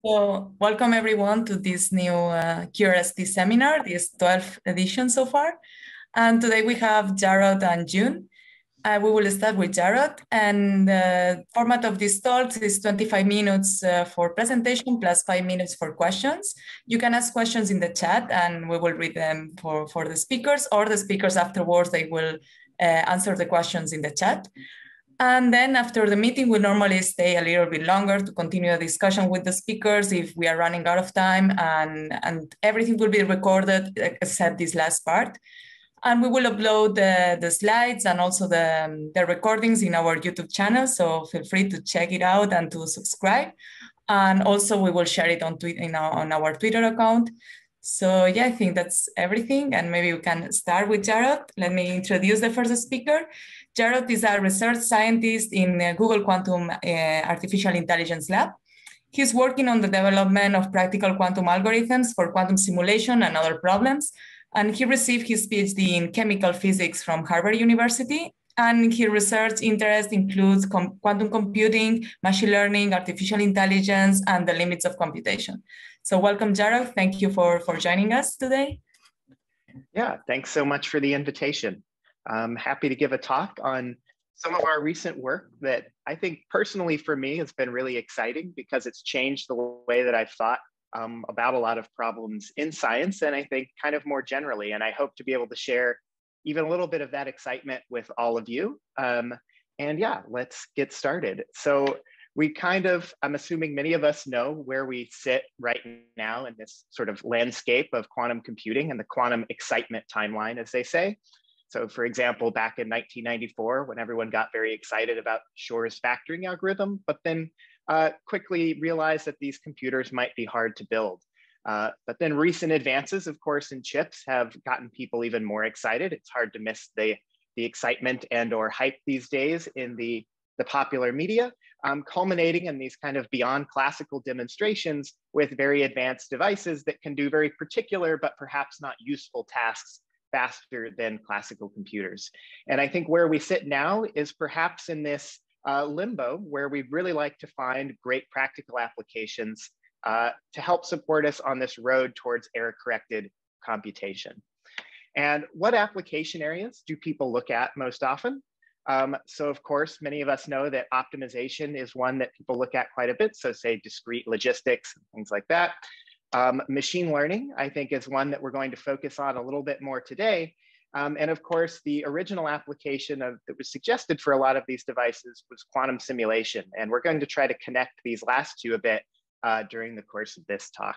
So welcome everyone to this new QRST seminar, this 12th edition so far. And today we have Jarrod and June. We will start with Jarrod, and the format of this talk is 25 minutes for presentation plus 5 minutes for questions. You can ask questions in the chat and we will read them for the speakers, or the speakers afterwards, they will answer the questions in the chat. And then after the meeting, we normally stay a little bit longer to continue a discussion with the speakers if we are running out of time, and everything will be recorded except this last part. And we will upload the slides and also the recordings in our YouTube channel. So feel free to check it out and to subscribe. And also we will share it on our Twitter account. So yeah, I think that's everything. And maybe we can start with Jarrod. Let me introduce the first speaker. Jarrod is a research scientist in Google Quantum Artificial Intelligence Lab. He's working on the development of practical quantum algorithms for quantum simulation and other problems. And he received his PhD in chemical physics from Harvard University. And his research interest includes quantum computing, machine learning, artificial intelligence, and the limits of computation. So welcome, Jarrod. Thank you for joining us today. Yeah, thanks so much for the invitation. I'm happy to give a talk on some of our recent work that I think personally for me has been really exciting because it's changed the way that I've thought about a lot of problems in science, and I think kind of more generally. And I hope to be able to share even a little bit of that excitement with all of you. And yeah, let's get started. So I'm assuming many of us know where we sit right now in this sort of landscape of quantum computing and the quantum excitement timeline, as they say. So for example, back in 1994, when everyone got very excited about Shor's factoring algorithm, but then quickly realized that these computers might be hard to build. But then recent advances, of course, in chips have gotten people even more excited. It's hard to miss the excitement and or hype these days in the popular media, culminating in these kind of beyond classical demonstrations with very advanced devices that can do very particular, but perhaps not useful tasks faster than classical computers. And I think where we sit now is perhaps in this limbo where we'd really like to find great practical applications to help support us on this road towards error-corrected computation. And what application areas do people look at most often? So of course, many of us know that optimization is one that people look at quite a bit. So say discrete logistics, things like that. Machine learning, I think, is one that we're going to focus on a little bit more today. And of course, the original application that was suggested for a lot of these devices was quantum simulation. And we're going to try to connect these last two a bit during the course of this talk.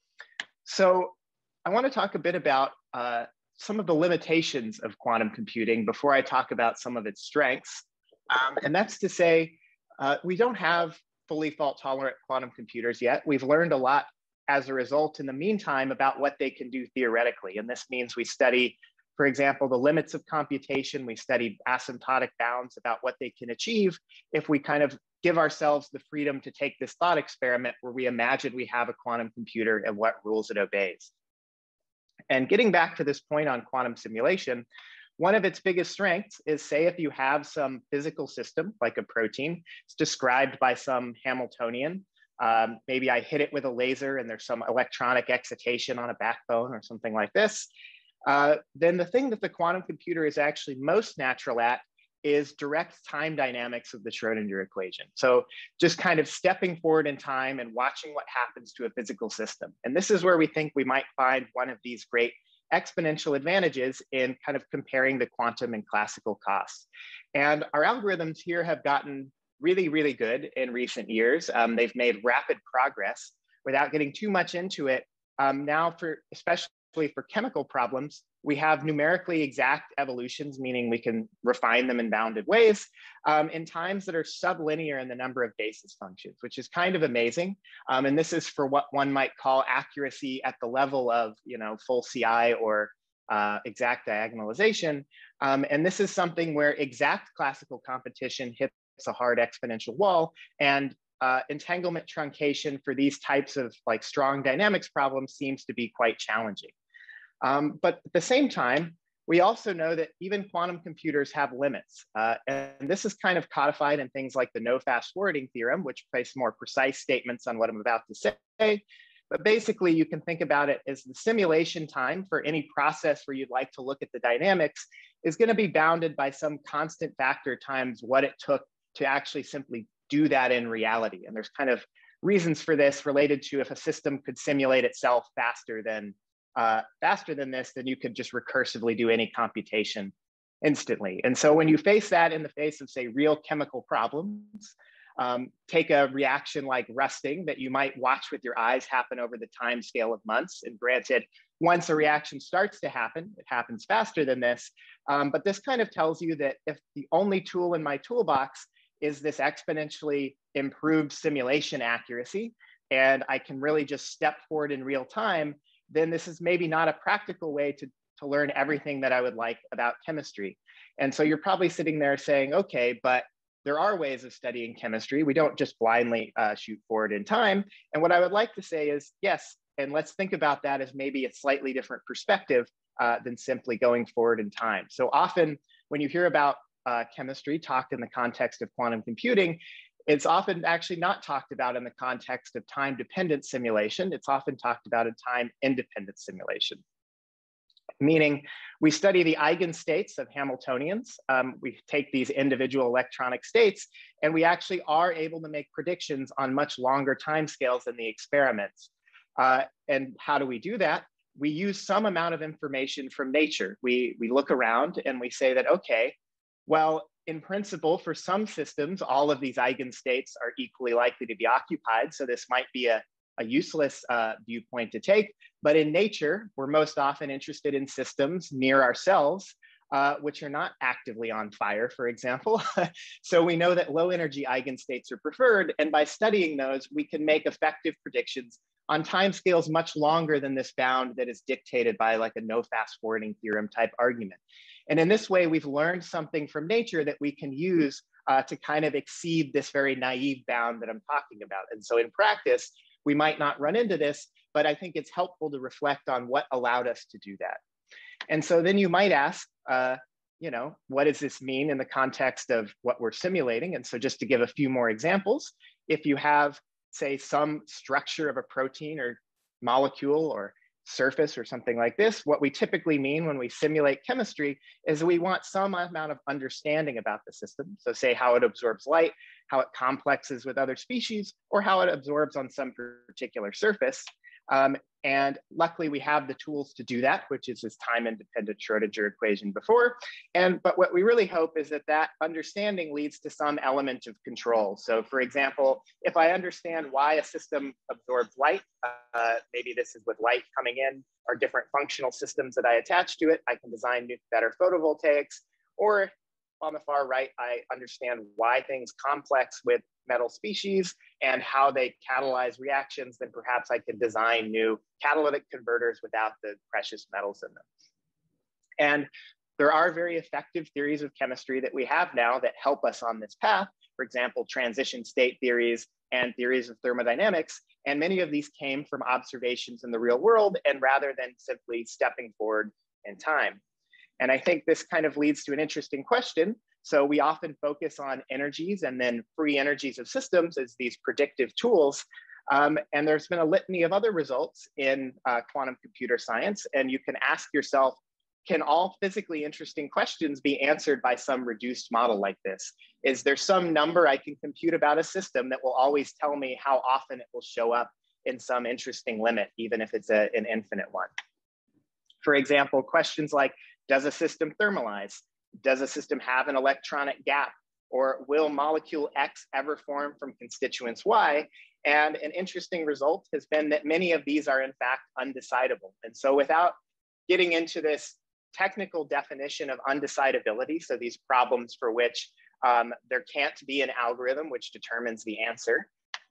So I want to talk a bit about some of the limitations of quantum computing before I talk about some of its strengths. And that's to say, we don't have fully fault-tolerant quantum computers yet. We've learned a lot as a result in the meantime about what they can do theoretically. And this means we study, for example, the limits of computation. We study asymptotic bounds about what they can achieve if we kind of give ourselves the freedom to take this thought experiment where we imagine we have a quantum computer and what rules it obeys. And getting back to this point on quantum simulation, one of its biggest strengths is, say, if you have some physical system, like a protein, it's described by some Hamiltonian. Maybe I hit it with a laser and there's some electronic excitation on a backbone or something like this. Then the thing that the quantum computer is actually most natural at is direct time dynamics of the Schrodinger equation. So just kind of stepping forward in time and watching what happens to a physical system. And this is where we think we might find one of these great exponential advantages in kind of comparing the quantum and classical costs. And our algorithms here have gotten really, really good in recent years. They've made rapid progress. Without getting too much into it, now especially for chemical problems, we have numerically exact evolutions, meaning we can refine them in bounded ways in times that are sublinear in the number of basis functions, which is kind of amazing. And this is for what one might call accuracy at the level of, full CI or exact diagonalization. And this is something where exact classical competition hits a hard exponential wall, and entanglement truncation for these types of strong dynamics problems seems to be quite challenging. But at the same time, We also know that even quantum computers have limits. And this is kind of codified in things like the no fast forwarding theorem, which place more precise statements on what I'm about to say. But basically, you can think about it as the simulation time for any process where you'd like to look at the dynamics is going to be bounded by some constant factor times what it took to actually simply do that in reality. And there's kind of reasons for this related to if a system could simulate itself faster than this, then you could just recursively do any computation instantly. And so when you face that in the face of, say, real chemical problems, take a reaction like rusting that you might watch with your eyes happen over the time scale of months. And granted, once a reaction starts to happen, it happens faster than this. But this kind of tells you that if the only tool in my toolbox is this exponentially improved simulation accuracy, and I can really just step forward in real time, then this is maybe not a practical way to learn everything that I would like about chemistry. And so you're probably sitting there saying, okay, but there are ways of studying chemistry. We don't just blindly shoot forward in time. And what I would like to say is, yes, and let's think about that as maybe a slightly different perspective than simply going forward in time. So often when you hear about chemistry talked in the context of quantum computing, it's often actually not talked about in the context of time-dependent simulation. It's often talked about in time-independent simulation, meaning we study the eigenstates of Hamiltonians. We take these individual electronic states, and we actually are able to make predictions on much longer timescales than the experiments. And how do we do that? We use some amount of information from nature. We look around and we say that, okay, well, in principle, for some systems, all of these eigenstates are equally likely to be occupied. So this might be a useless viewpoint to take. But in nature, we're most often interested in systems near ourselves, which are not actively on fire, for example. So we know that low energy eigenstates are preferred. And by studying those, we can make effective predictions on timescales much longer than this bound that is dictated by like a no fast forwarding theorem type argument. And in this way, we've learned something from nature that we can use to kind of exceed this very naive bound that I'm talking about. And so in practice, we might not run into this, but I think it's helpful to reflect on what allowed us to do that. And so then you might ask, what does this mean in the context of what we're simulating? And so just to give a few more examples, if you have, say, some structure of a protein or molecule or surface or something like this, what we typically mean when we simulate chemistry is we want some amount of understanding about the system. So say how it absorbs light, how it complexes with other species, or how it absorbs on some particular surface. And luckily we have the tools to do that, which is this time-independent Schrodinger equation before. But what we really hope is that that understanding leads to some element of control. So for example, if I understand why a system absorbs light, maybe this is with light coming in or different functional systems that I attach to it, I can design better photovoltaics. Or on the far right, I understand why things complex with metal species and how they catalyze reactions, then perhaps I could design new catalytic converters without the precious metals in them. And there are very effective theories of chemistry that we have now that help us on this path. For example, transition state theories and theories of thermodynamics. And many of these came from observations in the real world and rather than simply stepping forward in time. And I think this kind of leads to an interesting question. So we often focus on energies and then free energies of systems as these predictive tools. And there's been a litany of other results in quantum computer science. And you can ask yourself, can all physically interesting questions be answered by some reduced model like this? Is there some number I can compute about a system that will always tell me how often it will show up in some interesting limit, even if it's an infinite one? For example, questions like, does a system thermalize? Does a system have an electronic gap? Or will molecule X ever form from constituents Y? And an interesting result has been that many of these are in fact undecidable. And so without getting into this technical definition of undecidability, so these problems for which there can't be an algorithm which determines the answer,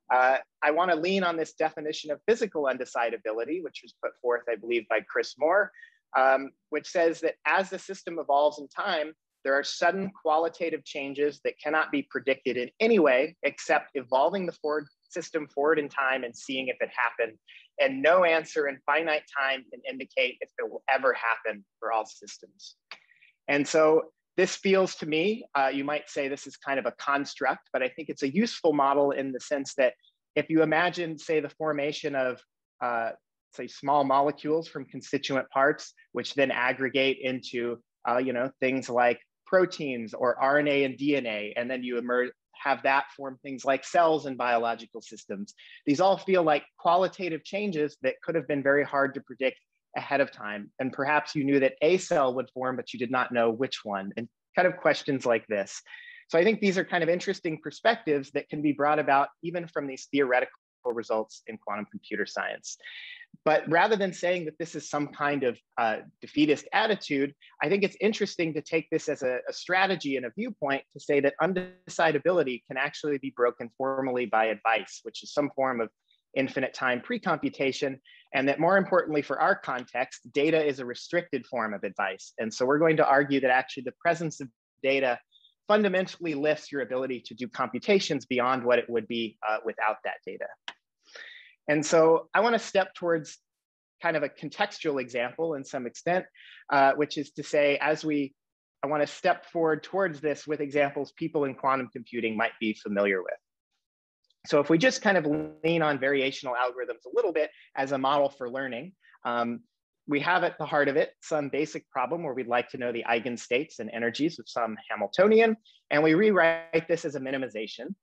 I want to lean on this definition of physical undecidability, which was put forth, I believe, by Chris Moore, which says that as the system evolves in time, there are sudden qualitative changes that cannot be predicted in any way except evolving the system forward in time and seeing if it happened. And no answer in finite time can indicate if it will ever happen for all systems. And so this feels to me, you might say this is kind of a construct, but I think it's a useful model in the sense that if you imagine, say, the formation of, say, small molecules from constituent parts, which then aggregate into, things like proteins or RNA and DNA, and then you have that form things like cells and biological systems. These all feel like qualitative changes that could have been very hard to predict ahead of time. And perhaps you knew that a cell would form, but you did not know which one, and kind of questions like this. So I think these are kind of interesting perspectives that can be brought about even from these theoretical results in quantum computer science. But rather than saying that this is some kind of defeatist attitude, I think it's interesting to take this as a strategy and a viewpoint to say that undecidability can actually be broken formally by advice, which is some form of infinite time pre-computation, and that more importantly for our context, data is a restricted form of advice. And so we're going to argue that actually the presence of data fundamentally lifts your ability to do computations beyond what it would be without that data. And so I want to step towards kind of a contextual example in some extent, which is to say, I want to step forward towards this with examples people in quantum computing might be familiar with. So if we just kind of lean on variational algorithms a little bit as a model for learning, we have at the heart of it some basic problem where we'd like to know the eigenstates and energies of some Hamiltonian, and we rewrite this as a minimization.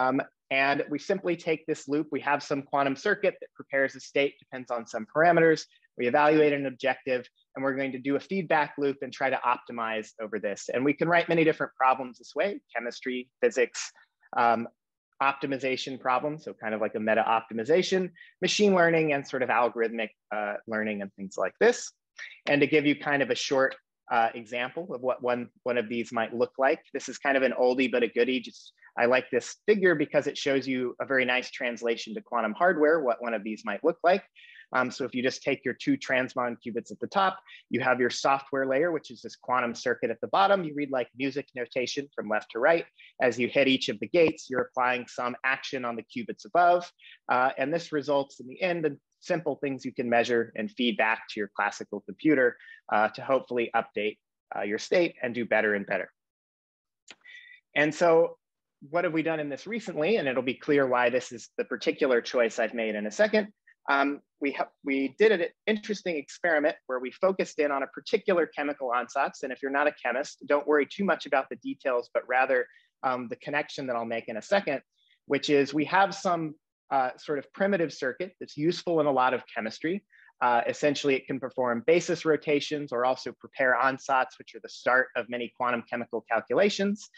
And we simply take this loop. We have some quantum circuit that prepares a state, depends on some parameters. We evaluate an objective, and we're going to do a feedback loop and try to optimize over this. And we can write many different problems this way: chemistry, physics, optimization problems, so kind of like a meta optimization, machine learning, and sort of algorithmic learning and things like this. And to give you kind of a short example of what one of these might look like, this is kind of an oldie but a goodie. I like this figure because it shows you a very nice translation to quantum hardware, what one of these might look like. So if you just take your 2 transmon qubits at the top, you have your software layer, which is this quantum circuit at the bottom. You read like music notation from left to right. As you hit each of the gates, you're applying some action on the qubits above. And this results in the end in simple things you can measure and feed back to your classical computer to hopefully update your state and do better and better. And so what have we done in this recently? And it'll be clear why this is the particular choice I've made in a second. We did an interesting experiment where we focused in on a particular chemical ansatz. And if you're not a chemist, don't worry too much about the details, but rather the connection that I'll make in a second, which is we have some sort of primitive circuit that's useful in a lot of chemistry. Essentially, it can perform basis rotations or also prepare ansatz, which are the start of many quantum chemical calculations.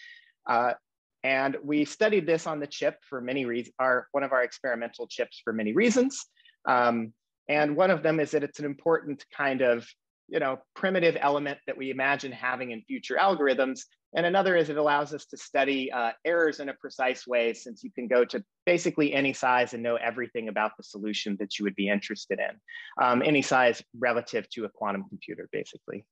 And we studied this on the chip for many reasons, one of our experimental chips for many reasons. And one of them is that it's an important kind of, primitive element that we imagine having in future algorithms. And another is it allows us to study errors in a precise way, since you can go to basically any size and know everything about the solution that you would be interested in, any size relative to a quantum computer, basically.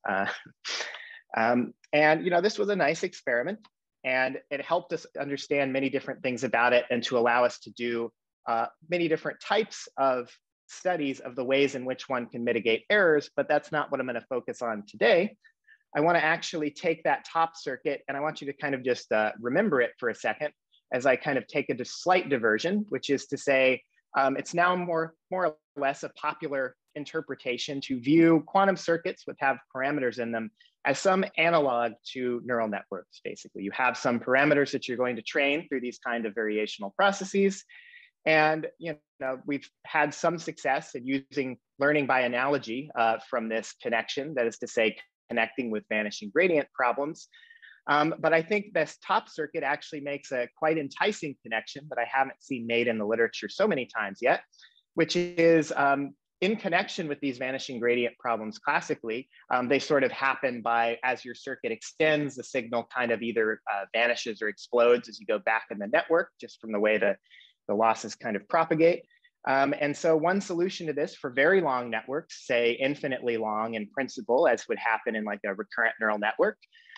And this was a nice experiment, and it helped us understand many different things about it and to allow us to do many different types of studies of the ways in which one can mitigate errors, but that's not what I'm going to focus on today. I want to actually take that top circuit, and I want you to kind of just remember it for a second as I kind of take a slight diversion, which is to say it's now more or less a popular interpretation to view quantum circuits which have parameters in them as some analog to neural networks. Basically, you have some parameters that you're going to train through these kind of variational processes. And we've had some success in using learning by analogy from this connection, that is to say, connecting with vanishing gradient problems. But I think this top circuit actually makes a quite enticing connection that I haven't seen made in the literature so many times yet, which is in connection with these vanishing gradient problems classically, they sort of happen by, as your circuit extends, the signal kind of either vanishes or explodes as you go back in the network, just from the way the losses kind of propagate. And so one solution to this for very long networks, say infinitely long in principle, as would happen in like a recurrent neural network,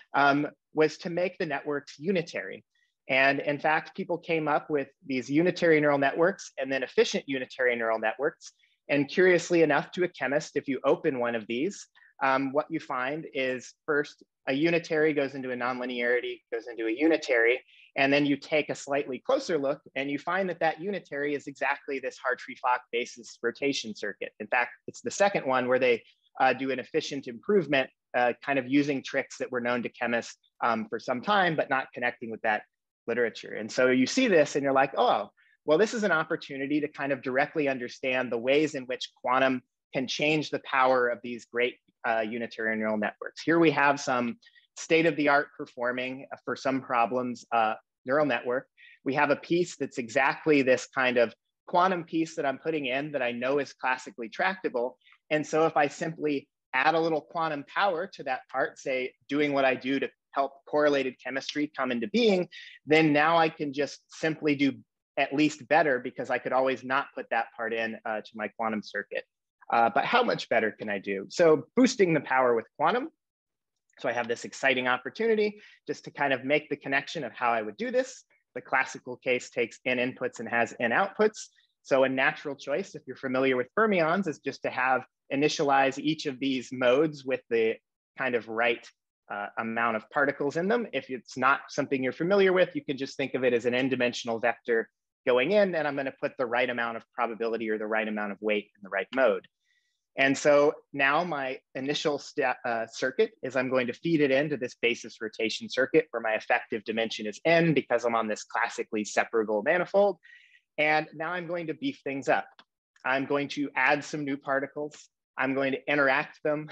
was to make the networks unitary. And in fact, people came up with these unitary neural networks and then efficient unitary neural networks. And curiously enough, to a chemist, if you open one of these, what you find is first a unitary goes into a nonlinearity, goes into a unitary, and then you take a slightly closer look and you find that that unitary is exactly this Hartree-Fock basis rotation circuit. In fact, it's the second one where they do an efficient improvement, kind of using tricks that were known to chemists for some time, but not connecting with that literature. And so you see this and you're like, oh, well, this is an opportunity to kind of directly understand the ways in which quantum can change the power of these great unitary neural networks. Here we have some state-of-the-art performing for some problems neural network. We have a piece that's exactly this kind of quantum piece that I'm putting in that I know is classically tractable. And so if I simply add a little quantum power to that part, say doing what I do to help correlated chemistry come into being, then now I can just simply do at least better because I could always not put that part in to my quantum circuit. But how much better can I do? So boosting the power with quantum. So I have this exciting opportunity just to kind of make the connection of how I would do this. The classical case takes n inputs and has n outputs. So a natural choice, if you're familiar with fermions, is just to have initialize each of these modes with the kind of right amount of particles in them. If it's not something you're familiar with, you can just think of it as an n-dimensional vector going in, and I'm going to put the right amount of probability or the right amount of weight in the right mode. And so now my initial circuit is I'm going to feed it into this basis rotation circuit where my effective dimension is n because I'm on this classically separable manifold. And now I'm going to beef things up. I'm going to add some new particles. I'm going to interact them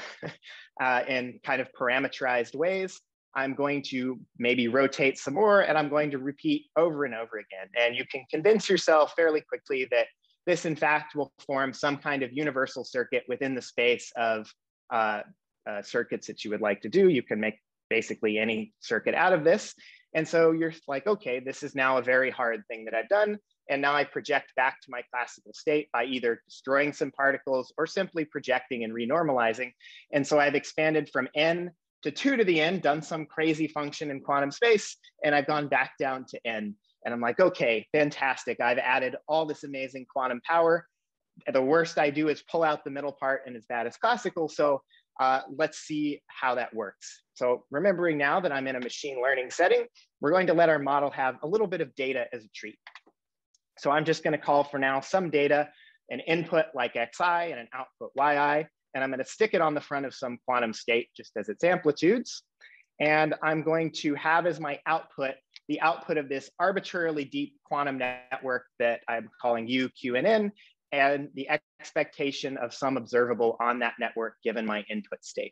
in kind of parameterized ways. I'm going to maybe rotate some more, and I'm going to repeat over and over again. And you can convince yourself fairly quickly that this, in fact, will form some kind of universal circuit within the space of circuits that you would like to do. You can make basically any circuit out of this. And so you're like, okay, this is now a very hard thing that I've done. And now I project back to my classical state by either destroying some particles or simply projecting and renormalizing. And so I've expanded from n to 2 to the n, done some crazy function in quantum space, and I've gone back down to n. And I'm like, okay, fantastic. I've added all this amazing quantum power. The worst I do is pull out the middle part and as bad as classical. So let's see how that works. So remembering now that I'm in a machine learning setting, we're going to let our model have a little bit of data as a treat. So I'm just going to call for now some data, an input like xi and an output yi, and I'm going to stick it on the front of some quantum state just as its amplitudes. And I'm going to have as my output the output of this arbitrarily deep quantum network that I'm calling U, Q, and N, and the expectation of some observable on that network given my input state.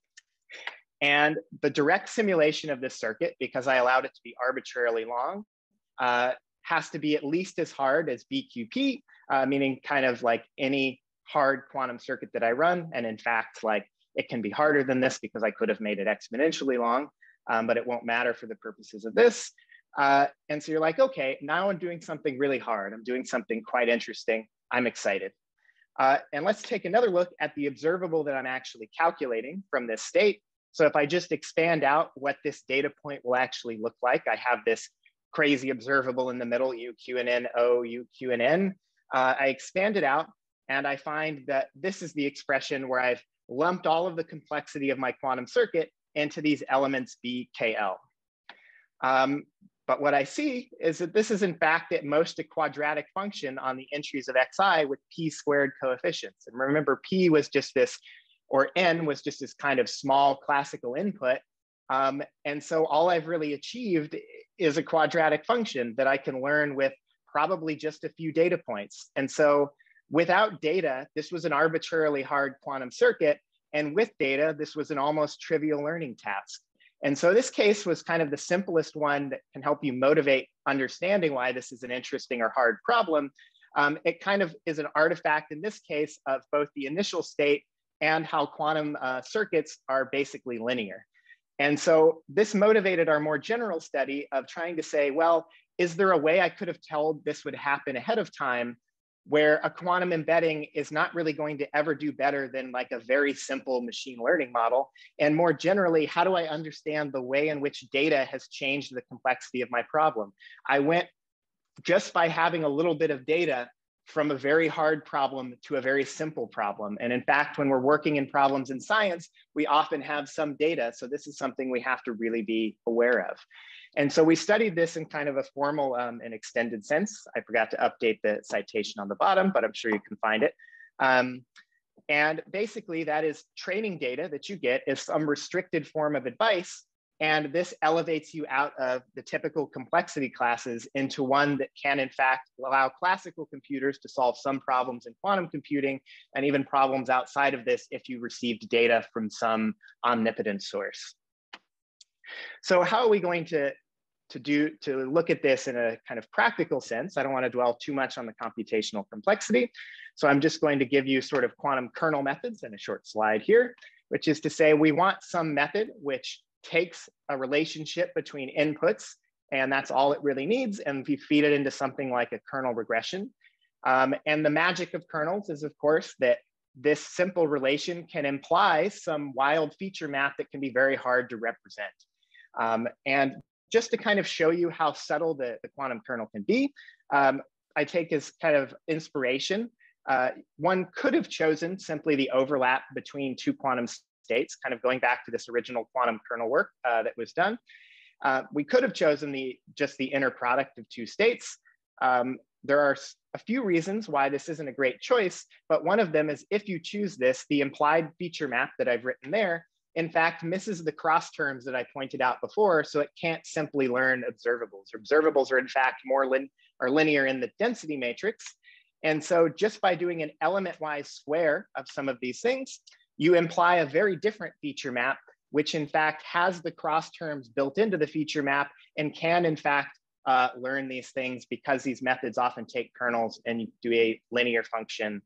And the direct simulation of this circuit, because I allowed it to be arbitrarily long, has to be at least as hard as BQP, meaning kind of like any hard quantum circuit that I run. And in fact, like it can be harder than this because I could have made it exponentially long, but it won't matter for the purposes of this. And so you're like, okay, now I'm doing something really hard. I'm doing something quite interesting. I'm excited. And let's take another look at the observable that I'm actually calculating from this state. So if I just expand out what this data point will actually look like, I have this crazy observable in the middle, U, Q, and N, O, U, Q, and N. I expand it out and I find that this is the expression where I've lumped all of the complexity of my quantum circuit into these elements B, K, L. But what I see is that this is in fact at most a quadratic function on the entries of xi with p squared coefficients. And remember, p was just this, or n was just this kind of small classical input. And so all I've really achieved is a quadratic function that I can learn with probably just a few data points. And so without data, this was an arbitrarily hard quantum circuit. And with data, this was an almost trivial learning task. And so this case was kind of the simplest one that can help you motivate understanding why this is an interesting or hard problem. It kind of is an artifact in this case of both the initial state and how quantum circuits are basically linear. And so this motivated our more general study of trying to say, well, is there a way I could have told this would happen ahead of time where a quantum embedding is not really going to ever do better than like a very simple machine learning model. And more generally, how do I understand the way in which data has changed the complexity of my problem? I went just by having a little bit of data from a very hard problem to a very simple problem. And in fact, when we're working in problems in science, we often have some data. So this is something we have to really be aware of. And so we studied this in kind of a formal and extended sense. I forgot to update the citation on the bottom, but I'm sure you can find it. And basically that is training data that you get is some restricted form of advice. And this elevates you out of the typical complexity classes into one that can in fact allow classical computers to solve some problems in quantum computing and even problems outside of this if you received data from some omnipotent source. So how are we going to look at this in a kind of practical sense? I don't want to dwell too much on the computational complexity. So I'm just going to give you sort of quantum kernel methods in a short slide here, which is to say we want some method which takes a relationship between inputs, and that's all it really needs. And we feed it into something like a kernel regression. And the magic of kernels is, of course, that this simple relation can imply some wild feature map that can be very hard to represent. And just to kind of show you how subtle the quantum kernel can be, I take as kind of inspiration. One could have chosen simply the overlap between two quantum states, kind of going back to this original quantum kernel work that was done. We could have chosen just the inner product of two states. There are a few reasons why this isn't a great choice, but one of them is if you choose this, the implied feature map that I've written there in fact, misses the cross terms that I pointed out before, so it can't simply learn observables. Observables are in fact more linear in the density matrix. And so just by doing an element-wise square of some of these things, you imply a very different feature map, which in fact has the cross terms built into the feature map and can in fact learn these things because these methods often take kernels and you do a linear function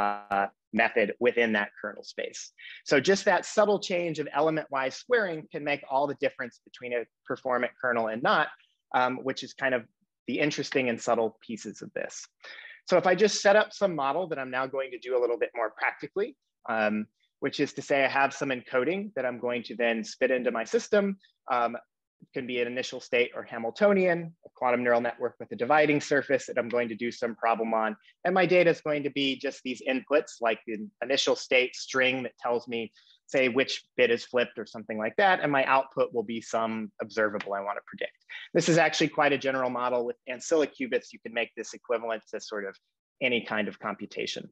method within that kernel space. So just that subtle change of element-wise squaring can make all the difference between a performant kernel and not, which is kind of the interesting and subtle pieces of this. So if I just set up some model that I'm now going to do a little bit more practically, which is to say I have some encoding that I'm going to then spit into my system. It can be an initial state or Hamiltonian, a quantum neural network with a dividing surface that I'm going to do some problem on. And my data is going to be just these inputs, like the initial state string that tells me, say, which bit is flipped or something like that. And my output will be some observable I want to predict. This is actually quite a general model. With ancilla qubits, you can make this equivalent to sort of any kind of computation.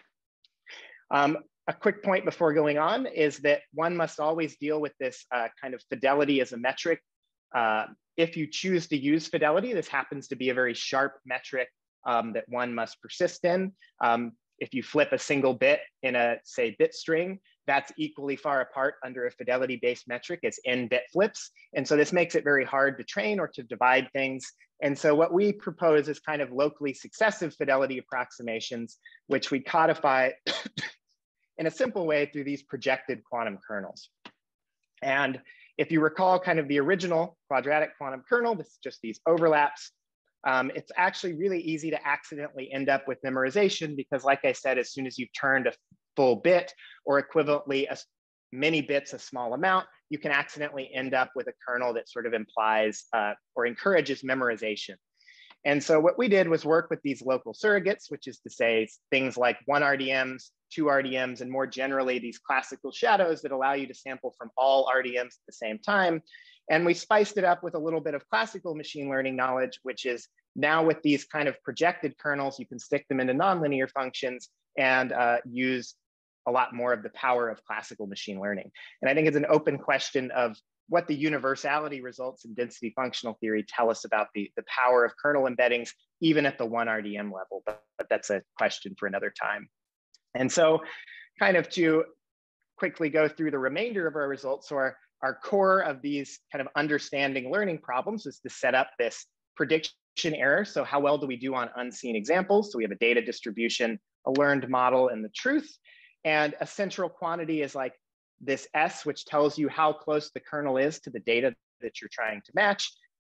A quick point before going on is that one must always deal with this kind of fidelity as a metric. If you choose to use fidelity, this happens to be a very sharp metric that one must persist in. If you flip a single bit in a, say, bit string, that's equally far apart under a fidelity-based metric as n bit flips. And so this makes it very hard to train or to divide things. And so what we propose is kind of locally successive fidelity approximations, which we codify in a simple way through these projected quantum kernels. And if you recall kind of the original quadratic quantum kernel, this is just these overlaps. It's actually really easy to accidentally end up with memorization because like I said, as soon as you've turned a full bit or equivalently many bits a small amount, you can accidentally end up with a kernel that sort of implies or encourages memorization. And so what we did was work with these local surrogates, which is to say things like 1 RDMs, 2 RDMs, and more generally these classical shadows that allow you to sample from all RDMs at the same time. And we spiced it up with a little bit of classical machine learning knowledge, which is now with these kind of projected kernels, you can stick them into nonlinear functions and use a lot more of the power of classical machine learning. And I think it's an open question of what the universality results in density functional theory tell us about the power of kernel embeddings, even at the 1 RDM level, but that's a question for another time. And so kind of to quickly go through the remainder of our results, so our core of these kind of understanding learning problems is to set up this prediction error. So how well do we do on unseen examples? So we have a data distribution, a learned model, and the truth. And a central quantity is like this S, which tells you how close the kernel is to the data that you're trying to match.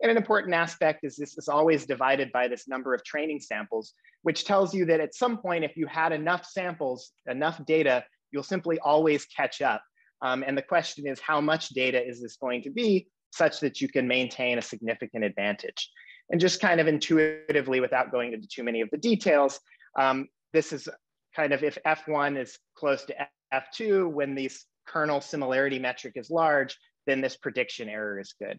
And an important aspect is this is always divided by this number of training samples, which tells you that at some point, if you had enough samples, enough data, you'll simply always catch up. And the question is, how much data is this going to be such that you can maintain a significant advantage? And just kind of intuitively, without going into too many of the details, this is kind of if F1 is close to F2, when the kernel similarity metric is large, then this prediction error is good.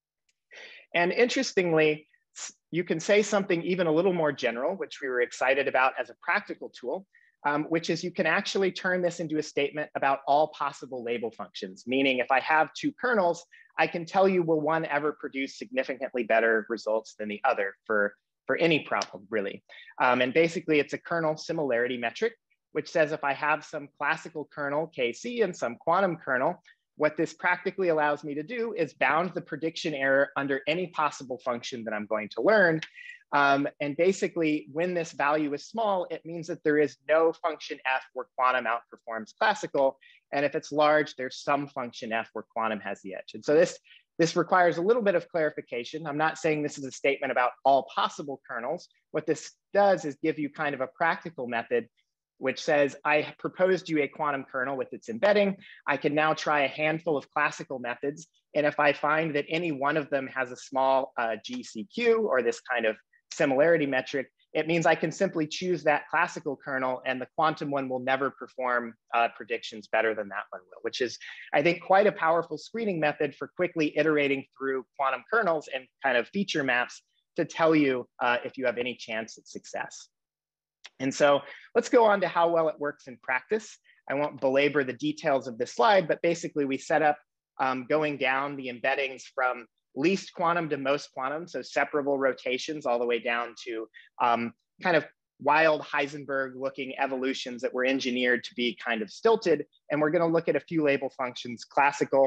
And interestingly, you can say something even a little more general, which we were excited about as a practical tool, which is you can actually turn this into a statement about all possible label functions, meaning if I have two kernels, I can tell you will one ever produce significantly better results than the other for any problem, really. And basically, it's a kernel similarity metric, which says if I have some classical kernel, KC, and some quantum kernel, what this practically allows me to do is bound the prediction error under any possible function that I'm going to learn. And basically, when this value is small, it means that there is no function f where quantum outperforms classical. And if it's large, there's some function f where quantum has the edge. And so this requires a little bit of clarification. I'm not saying this is a statement about all possible kernels. What this does is give you kind of a practical method which says, I proposed you a quantum kernel with its embedding. I can now try a handful of classical methods. And if I find that any one of them has a small GCQ or this kind of similarity metric, it means I can simply choose that classical kernel and the quantum one will never perform predictions better than that one will, which is, I think, quite a powerful screening method for quickly iterating through quantum kernels and kind of feature maps to tell you if you have any chance at success. And so let's go on to how well it works in practice. I won't belabor the details of this slide, but basically we set up going down the embeddings from least quantum to most quantum, so separable rotations all the way down to kind of wild Heisenberg-looking evolutions that were engineered to be kind of stilted. And we're going to look at a few label functions: classical,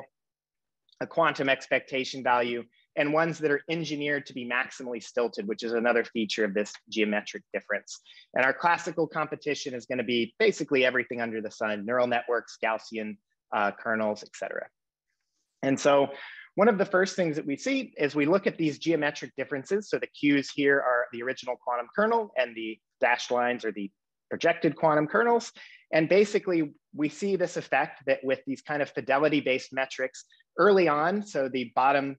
a quantum expectation value, and ones that are engineered to be maximally stilted, which is another feature of this geometric difference. And our classical competition is going to be basically everything under the sun: neural networks, Gaussian kernels, et cetera. And so one of the first things that we see is we look at these geometric differences. So the Qs here are the original quantum kernel and the dashed lines are the projected quantum kernels. And basically we see this effect that with these kind of fidelity-based metrics early on, so the bottom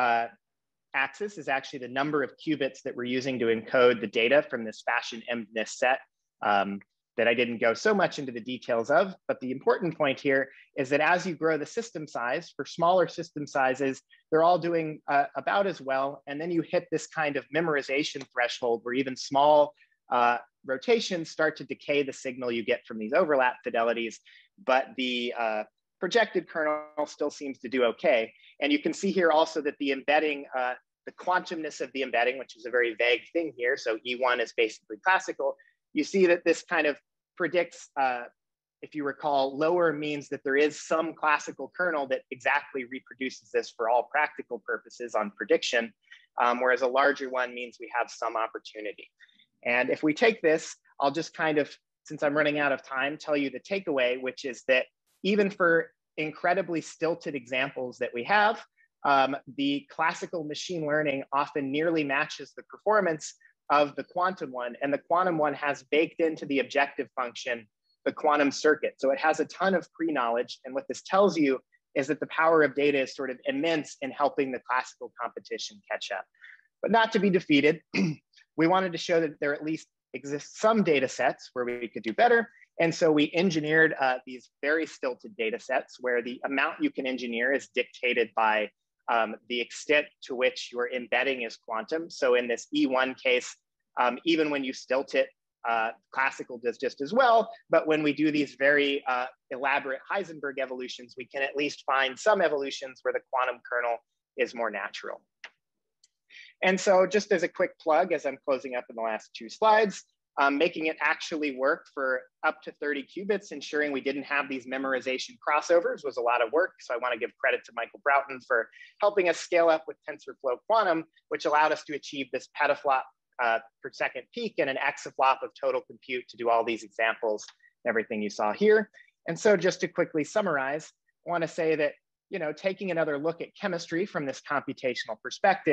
axis is actually the number of qubits that we're using to encode the data from this fashion MNIST set that I didn't go so much into the details of. But the important point here is that as you grow the system size, for smaller system sizes, they're all doing about as well. And then you hit this kind of memorization threshold where even small rotations start to decay the signal you get from these overlap fidelities. But the projected kernel still seems to do okay. And you can see here also that the embedding, the quantumness of the embedding, which is a very vague thing here, so E1 is basically classical, you see that this kind of predicts, if you recall, lower means that there is some classical kernel that exactly reproduces this for all practical purposes on prediction, whereas a larger one means we have some opportunity. And if we take this, I'll just kind of, since I'm running out of time, tell you the takeaway, which is that even for incredibly stilted examples that we have, the classical machine learning often nearly matches the performance of the quantum one, and the quantum one has baked into the objective function the quantum circuit. So it has a ton of pre-knowledge, and what this tells you is that the power of data is sort of immense in helping the classical competition catch up. But not to be defeated, we wanted to show that there at least exists some data sets where we could do better. And so we engineered these very stilted data sets where the amount you can engineer is dictated by the extent to which your embedding is quantum. So in this E1 case, even when you stilt it, classical does just as well. But when we do these very elaborate Heisenberg evolutions, we can at least find some evolutions where the quantum kernel is more natural. And so just as a quick plug, as I'm closing up in the last two slides, making it actually work for up to 30 qubits, ensuring we didn't have these memorization crossovers was a lot of work. So I want to give credit to Michael Broughton for helping us scale up with TensorFlow Quantum, which allowed us to achieve this petaflop per second peak and an exaflop of total compute to do all these examples and everything you saw here. And so just to quickly summarize, I want to say that, you know, taking another look at chemistry from this computational perspective,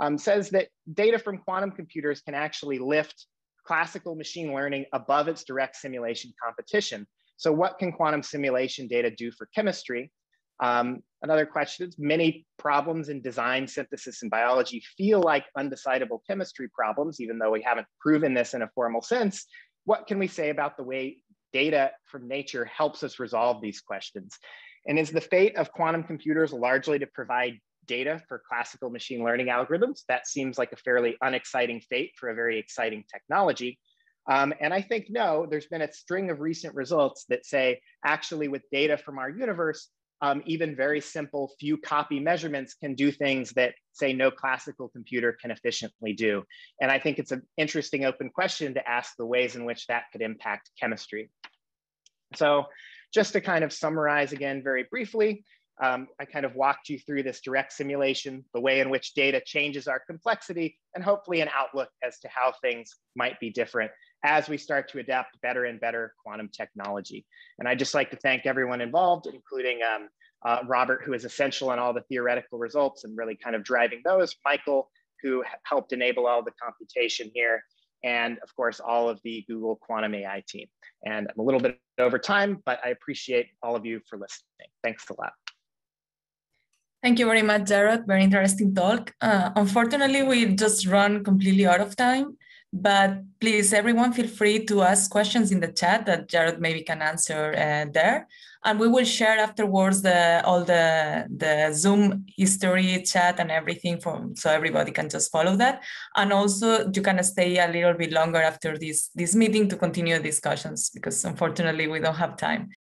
says that data from quantum computers can actually lift classical machine learning above its direct simulation competition. So what can quantum simulation data do for chemistry? Another question is, many problems in design, synthesis, and biology feel like undecidable chemistry problems, even though we haven't proven this in a formal sense. What can we say about the way data from nature helps us resolve these questions? And is the fate of quantum computers largely to provide data for classical machine learning algorithms? That seems like a fairly unexciting fate for a very exciting technology. And I think no, there's been a string of recent results that say, actually with data from our universe, even very simple few copy measurements can do things that, say, no classical computer can efficiently do. And I think it's an interesting open question to ask the ways in which that could impact chemistry. So just to kind of summarize again very briefly, I kind of walked you through this direct simulation, the way in which data changes our complexity, and hopefully an outlook as to how things might be different as we start to adapt better and better quantum technology. And I'd just like to thank everyone involved, including Robert, who is essential in all the theoretical results and really kind of driving those, Michael, who helped enable all the computation here, and of course, all of the Google Quantum AI team. And I'm a little bit over time, but I appreciate all of you for listening. Thanks a lot. Thank you very much, Jarrod. Very interesting talk. Unfortunately, we just run completely out of time, but please, everyone, feel free to ask questions in the chat that Jarrod maybe can answer there. And we will share afterwards all the Zoom history chat and everything so everybody can just follow that. And also you can stay a little bit longer after this meeting to continue discussions, because unfortunately we don't have time.